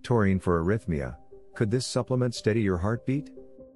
Taurine for arrhythmia. Could this supplement steady your heartbeat?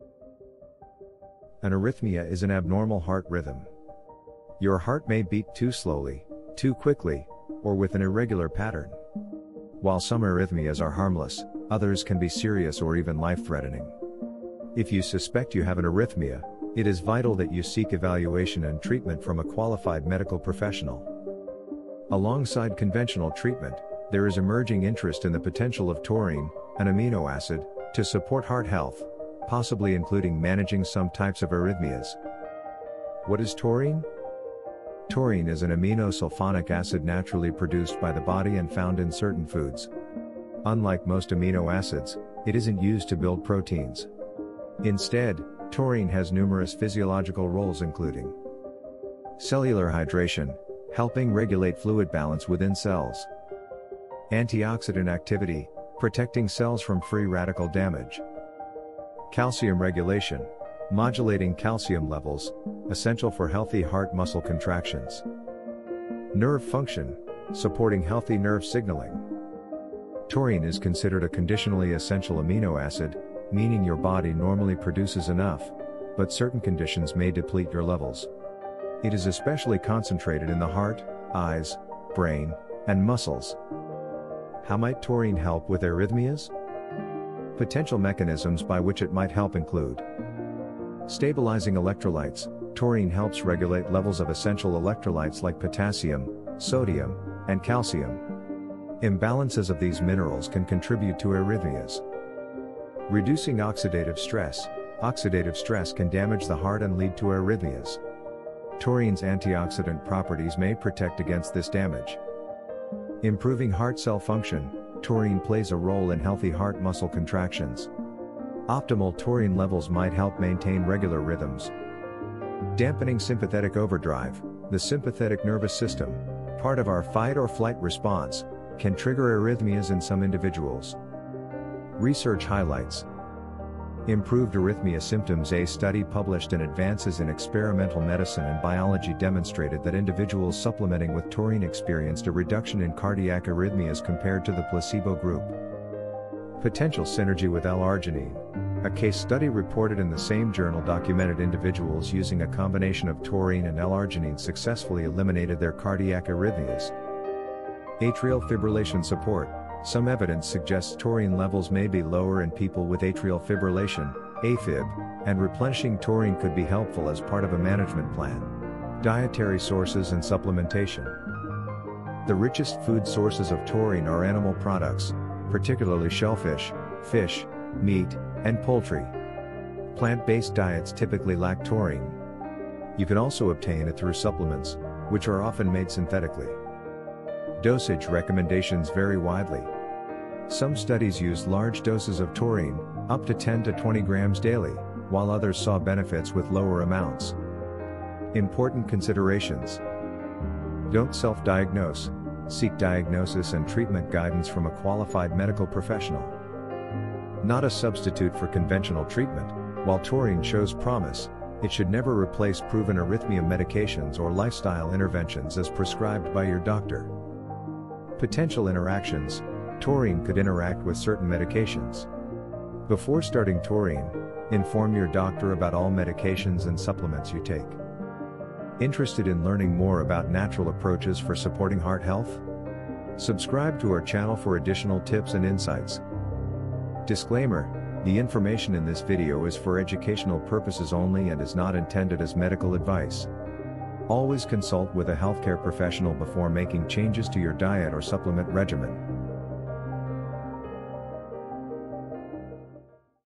An arrhythmia is an abnormal heart rhythm. Your heart may beat too slowly, too quickly, or with an irregular pattern. While some arrhythmias are harmless, others can be serious or even life-threatening. If you suspect you have an arrhythmia, it is vital that you seek evaluation and treatment from a qualified medical professional. Alongside conventional treatment, there is emerging interest in the potential of taurine, an amino acid, to support heart health, possibly including managing some types of arrhythmias. What is taurine? Taurine is an amino sulfonic acid naturally produced by the body and found in certain foods. Unlike most amino acids, it isn't used to build proteins. Instead, taurine has numerous physiological roles including cellular hydration, helping regulate fluid balance within cells; antioxidant activity, protecting cells from free radical damage; calcium regulation, modulating calcium levels, essential for healthy heart muscle contractions; nerve function, supporting healthy nerve signaling. Taurine is considered a conditionally essential amino acid, meaning your body normally produces enough, but certain conditions may deplete your levels. It is especially concentrated in the heart, eyes, brain, and muscles. How might taurine help with arrhythmias? Potential mechanisms by which it might help include stabilizing electrolytes. Taurine helps regulate levels of essential electrolytes like potassium, sodium, and calcium. Imbalances of these minerals can contribute to arrhythmias. Reducing oxidative stress. Oxidative stress can damage the heart and lead to arrhythmias. Taurine's antioxidant properties may protect against this damage. Improving heart cell function. Taurine plays a role in healthy heart muscle contractions. Optimal taurine levels might help maintain regular rhythms. Dampening sympathetic overdrive. The sympathetic nervous system, part of our fight or flight response, can trigger arrhythmias in some individuals. Research highlights improved arrhythmia symptoms. A study published in Advances in Experimental Medicine and Biology demonstrated that individuals supplementing with taurine experienced a reduction in cardiac arrhythmias compared to the placebo group. Potential synergy with L-arginine. A case study reported in the same journal documented individuals using a combination of taurine and L-arginine successfully eliminated their cardiac arrhythmias. Atrial fibrillation support. Some evidence suggests taurine levels may be lower in people with atrial fibrillation, AFib, and replenishing taurine could be helpful as part of a management plan. Dietary sources and supplementation. The richest food sources of taurine are animal products, particularly shellfish, fish, meat, and poultry. Plant-based diets typically lack taurine. You can also obtain it through supplements, which are often made synthetically. Dosage recommendations vary widely. Some studies used large doses of taurine, up to 10 to 20 grams daily, while others saw benefits with lower amounts. Important considerations. Don't self-diagnose. Seek diagnosis and treatment guidance from a qualified medical professional. Not a substitute for conventional treatment. While taurine shows promise, it should never replace proven arrhythmia medications or lifestyle interventions as prescribed by your doctor. Potential interactions. Taurine could interact with certain medications. Before starting taurine, inform your doctor about all medications and supplements you take. Interested in learning more about natural approaches for supporting heart health? Subscribe to our channel for additional tips and insights. Disclaimer: the information in this video is for educational purposes only and is not intended as medical advice. Always consult with a healthcare professional before making changes to your diet or supplement regimen.